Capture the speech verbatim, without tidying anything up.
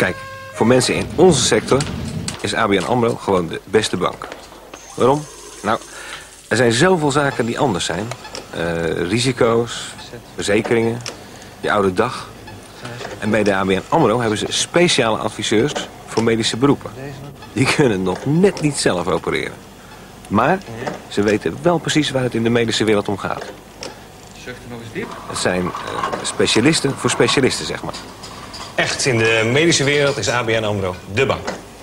Kijk, voor mensen in onze sector is A B N AMRO gewoon de beste bank. Waarom? Nou, er zijn zoveel zaken die anders zijn. Uh, risico's, verzekeringen, je oude dag. En bij de A B N AMRO hebben ze speciale adviseurs voor medische beroepen. Die kunnen nog net niet zelf opereren. Maar ze weten wel precies waar het in de medische wereld om gaat. Zucht er nog eens diep. Het zijn uh, specialisten voor specialisten, zeg maar. Echt, in de medische wereld is A B N AMRO de bank.